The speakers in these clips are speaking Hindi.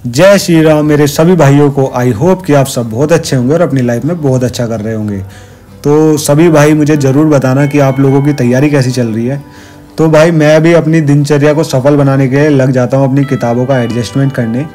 जय श्री राम मेरे सभी भाइयों को। आई होप कि आप सब बहुत अच्छे होंगे और अपनी लाइफ में बहुत अच्छा कर रहे होंगे। तो सभी भाई मुझे ज़रूर बताना कि आप लोगों की तैयारी कैसी चल रही है। तो भाई मैं भी अपनी दिनचर्या को सफल बनाने के लिए लग जाता हूँ अपनी किताबों का एडजस्टमेंट करने।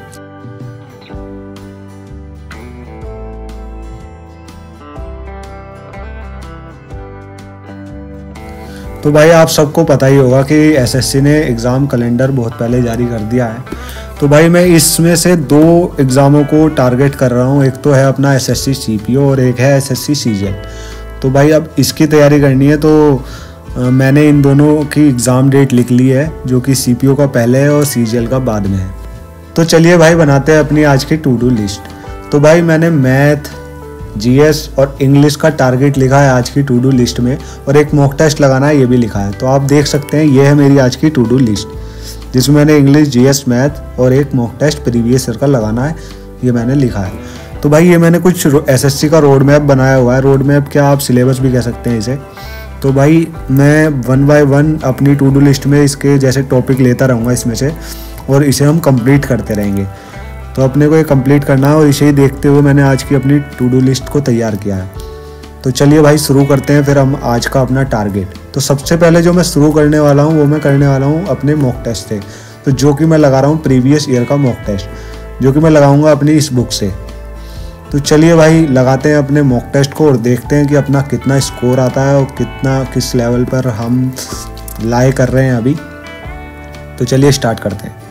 तो भाई आप सबको पता ही होगा कि एसएससी ने एग्ज़ाम कैलेंडर बहुत पहले जारी कर दिया है। तो भाई मैं इसमें से 2 एग्ज़ामों को टारगेट कर रहा हूँ। एक तो है अपना एसएससी सीपीओ और एक है एसएससी सीजीएल। तो भाई अब इसकी तैयारी करनी है। तो मैंने इन दोनों की एग्ज़ाम डेट लिख ली है, जो कि सीपीओ का पहले है और सीजीएल का बाद में है। तो चलिए भाई बनाते हैं अपनी आज की टू डू लिस्ट। तो भाई मैंने मैथ, जीएस और इंग्लिश का टारगेट लिखा है आज की टू डू लिस्ट में, और एक मॉक टेस्ट लगाना है ये भी लिखा है। तो आप देख सकते हैं ये है मेरी आज की टू डू लिस्ट, जिसमें मैंने इंग्लिश, जीएस, मैथ और एक मॉक टेस्ट प्रीवियस ईयर का लगाना है, ये मैंने लिखा है। तो भाई ये मैंने कुछ एसएससी का रोड मैप बनाया हुआ है। रोड मैप क्या, आप सिलेबस भी कह सकते हैं इसे। तो भाई मैं 1 बाय 1 अपनी टू डू लिस्ट में इसके जैसे टॉपिक लेता रहूँगा इसमें से, और इसे हम कंप्लीट करते रहेंगे। तो अपने को ये कंप्लीट करना है और इसे ही देखते हुए मैंने आज की अपनी टू डू लिस्ट को तैयार किया है। तो चलिए भाई शुरू करते हैं फिर हम आज का अपना टारगेट। तो सबसे पहले जो मैं शुरू करने वाला हूँ वो मैं करने वाला हूँ अपने मॉक टेस्ट से। तो जो कि मैं लगा रहा हूँ प्रीवियस ईयर का मॉक टेस्ट, जो कि मैं लगाऊंगा अपनी इस बुक से। तो चलिए भाई लगाते हैं अपने मॉक टेस्ट को और देखते हैं कि अपना कितना स्कोर आता है और किस लेवल पर हम लाए कर रहे हैं अभी। तो चलिए स्टार्ट करते हैं।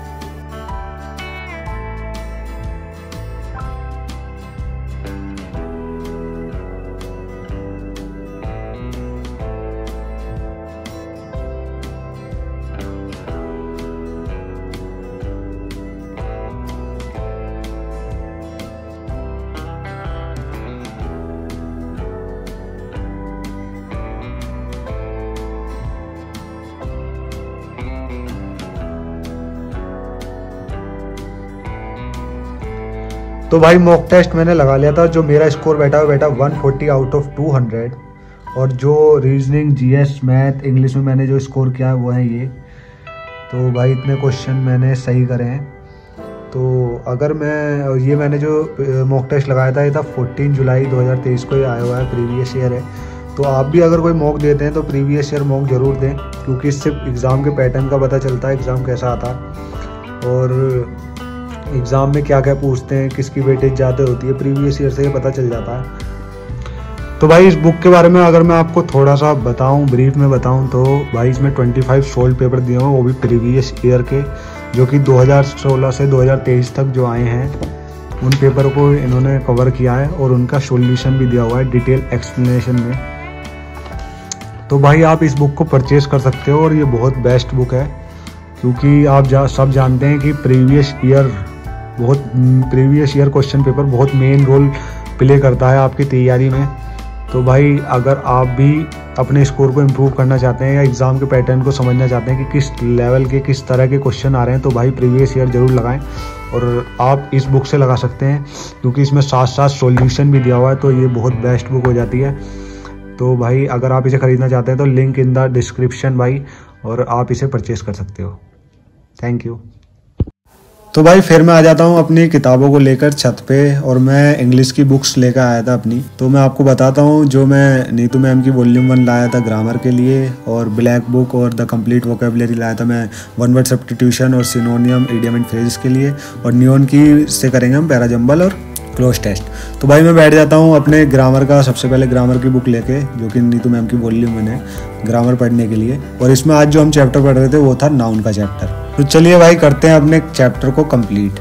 तो भाई मॉक टेस्ट मैंने लगा लिया था। जो मेरा स्कोर बैठा 140 आउट ऑफ 200, और जो रीजनिंग, जीएस, मैथ, इंग्लिश में मैंने जो स्कोर किया है वो है ये। तो भाई इतने क्वेश्चन मैंने सही करे हैं। तो अगर मैंने जो मॉक टेस्ट लगाया था ये था 14 जुलाई 2023 को, ये आया हुआ है, प्रीवियस ईयर है। तो आप भी अगर कोई मॉक देते हैं तो प्रीवियस ईयर मॉक ज़रूर दें, क्योंकि इससे एग्ज़ाम के पैटर्न का पता चलता है एग्ज़ाम कैसा आता है और एग्ज़ाम में क्या क्या पूछते हैं, किसकी वेटेज ज़्यादा होती है, प्रीवियस ईयर से ये पता चल जाता है। तो भाई इस बुक के बारे में अगर मैं आपको थोड़ा सा बताऊं, ब्रीफ में बताऊं, तो भाई इसमें 25 सोल्ड पेपर दिए हुए हैं, वो भी प्रीवियस ईयर के, जो कि 2016 से 2023 तक जो आए हैं उन पेपर को इन्होंने कवर किया है, और उनका सॉल्यूशन भी दिया हुआ है डिटेल एक्सप्लेनेशन में। तो भाई आप इस बुक को परचेज कर सकते हो, और ये बहुत बेस्ट बुक है, क्योंकि आप सब जानते हैं कि प्रीवियस ईयर क्वेश्चन पेपर बहुत मेन रोल प्ले करता है आपकी तैयारी में। तो भाई अगर आप भी अपने स्कोर को इम्प्रूव करना चाहते हैं या एग्ज़ाम के पैटर्न को समझना चाहते हैं कि किस लेवल के किस तरह के क्वेश्चन आ रहे हैं, तो भाई प्रीवियस ईयर ज़रूर लगाएं। और आप इस बुक से लगा सकते हैं, क्योंकि इसमें साथ साथ सॉल्यूशन भी दिया हुआ है, तो ये बहुत बेस्ट बुक हो जाती है। तो भाई अगर आप इसे ख़रीदना चाहते हैं तो लिंक इन द डिस्क्रिप्शन भाई, और आप इसे परचेस कर सकते हो। Thank you. तो भाई फिर मैं आ जाता हूँ अपनी किताबों को लेकर छत पे, और मैं इंग्लिश की बुक्स लेकर आया था अपनी। तो मैं आपको बताता हूँ, जो मैं नीतू मैम की वॉल्यूम 1 लाया था ग्रामर के लिए, और ब्लैक बुक और द कंप्लीट वोकेबलरी लाया था मैं वन वर्ड सब्स्टिट्यूशन और सिनोनियम, इडियम एंड फ्रेजेस के लिए, और नियॉन की से करेंगे हम पैराजंबल और क्लोज टेस्ट। तो भाई मैं बैठ जाता हूँ अपने ग्रामर का, सबसे पहले ग्रामर की बुक लेके, जो कि नीतू मैम की वॉल्यूम 1 है ग्रामर पढ़ने के लिए। और इसमें आज जो हम चैप्टर पढ़ रहे थे वो था नाउन का चैप्टर। तो चलिए भाई करते हैं अपने चैप्टर को कंप्लीट।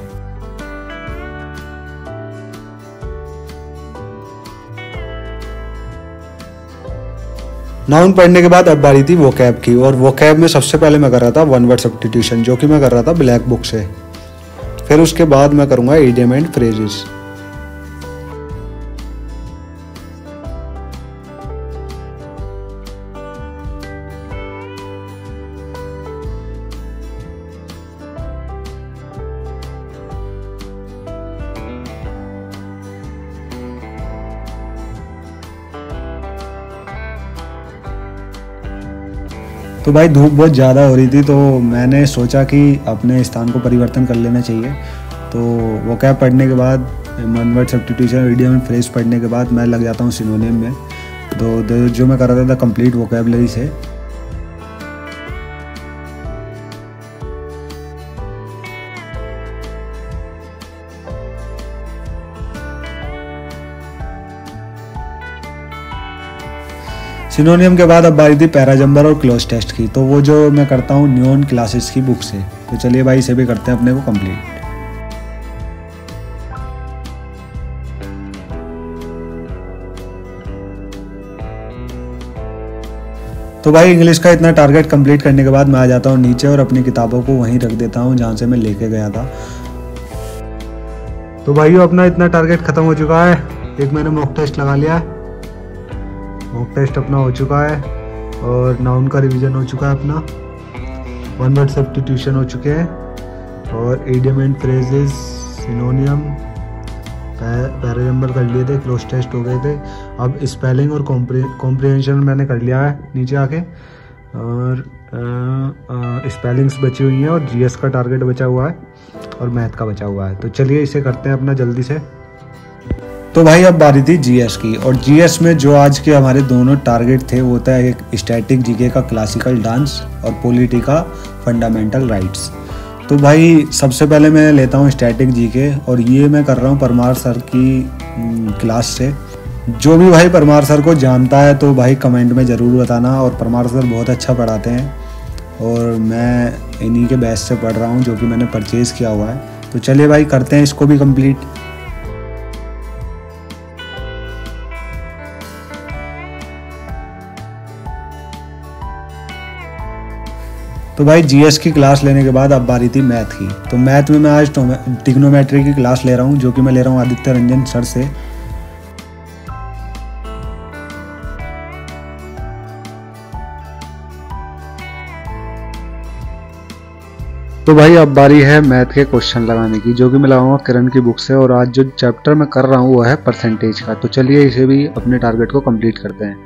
नाउन पढ़ने के बाद अब बारी थी वोकैब की, और वोकैब में सबसे पहले मैं कर रहा था वन वर्ड सब्स्टिट्यूशन, जो कि मैं कर रहा था ब्लैक बुक से। फिर उसके बाद मैं करूँगा इडियम एंड फ्रेजेस। तो भाई धूप बहुत ज़्यादा हो रही थी, तो मैंने सोचा कि अपने स्थान को परिवर्तन कर लेना चाहिए। तो वो क्या पढ़ने के बाद one word substitution, idiom, phrase पढ़ने के बाद मैं लग जाता हूँ सिनोनिम में। तो जो मैं कर रहा था कंप्लीट वोकैबुलरी से। सिनोनियम के बाद अब बारी थी पैराजंबर और क्लोज टेस्ट की। तो वो जो मैं करता हूँ न्यून क्लासेस की बुक से। तो चलिए भाई इसे भी करते हैं अपने को कंप्लीट। तो भाई इंग्लिश का इतना टारगेट कंप्लीट करने के बाद मैं आ जाता हूँ नीचे और अपनी किताबों को वहीं रख देता हूँ जहाँ से मैं लेके गया था। तो भाइयों अपना इतना टारगेट खत्म हो चुका है। एक मैंने मॉक टेस्ट लगा लिया है, मॉक टेस्ट अपना हो चुका है, और नाउन का रिवीजन हो चुका है अपना, वन वर्ड सब्स्टिट्यूशन हो चुके हैं, और idiom and phrases, synonym, parajumble कर लिए थे, क्लोज टेस्ट हो गए थे। अब स्पेलिंग और कॉम्प्रिहेंशन मैंने कर लिया है नीचे आके, और स्पेलिंग्स बची हुई हैं, और जीएस का टारगेट बचा हुआ है, और मैथ का बचा हुआ है। तो चलिए इसे करते हैं अपना जल्दी से। तो भाई अब बारी थी जीएस की, और जीएस में जो आज के हमारे दोनों टारगेट थे वो था एक स्टैटिक जीके का क्लासिकल डांस और पॉलिटी का फंडामेंटल राइट्स। तो भाई सबसे पहले मैं लेता हूँ स्टैटिक जीके, और ये मैं कर रहा हूँ परमार सर की क्लास से। जो भी भाई परमार सर को जानता है तो भाई कमेंट में ज़रूर बताना। और परमार सर बहुत अच्छा पढ़ाते हैं, और मैं इन्हीं के बैच से पढ़ रहा हूँ जो कि मैंने परचेज़ किया हुआ है। तो चलिए भाई करते हैं इसको भी कंप्लीट। तो भाई जीएस की क्लास लेने के बाद अब बारी थी मैथ की। तो मैथ में मैं आज ट्रिग्नोमेट्री की क्लास ले रहा हूँ, जो कि मैं ले रहा हूँ आदित्य रंजन सर से। तो भाई अब बारी है मैथ के क्वेश्चन लगाने की, जो कि मैं लगाऊंगा किरण की बुक से। और आज जो चैप्टर मैं कर रहा हूँ वो है परसेंटेज का। तो चलिए इसे भी अपने टारगेट को कंप्लीट करते हैं।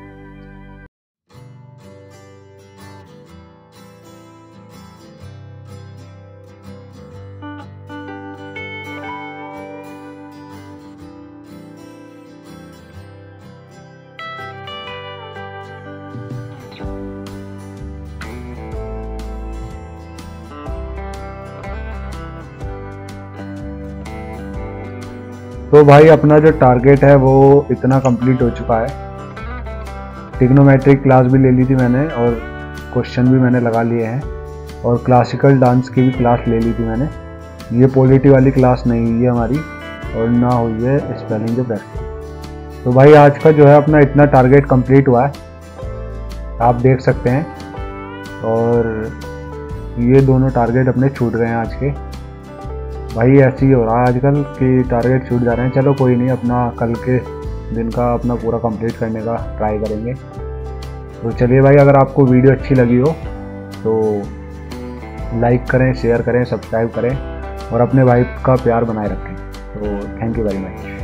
तो भाई अपना जो टारगेट है वो इतना कंप्लीट हो चुका है। ट्रिग्नोमेट्रिक क्लास भी ले ली थी मैंने, और क्वेश्चन भी मैंने लगा लिए हैं, और क्लासिकल डांस की भी क्लास ले ली थी मैंने। ये पॉलिटी वाली क्लास नहीं हुई है हमारी, और ना हुई है स्पेलिंग की प्रैक्टिस। तो भाई आज का जो है अपना इतना टारगेट कंप्लीट हुआ है, आप देख सकते हैं। और ये दोनों टारगेट अपने छूट गए हैं आज के। भाई ऐसे ही हो रहा है आजकल कि टारगेट छूट जा रहे हैं। चलो कोई नहीं, अपना कल के दिन का अपना पूरा कंप्लीट करने का ट्राई करेंगे। तो चलिए भाई, अगर आपको वीडियो अच्छी लगी हो तो लाइक करें, शेयर करें, सब्सक्राइब करें, और अपने भाई का प्यार बनाए रखें। तो थैंक यू वेरी मच।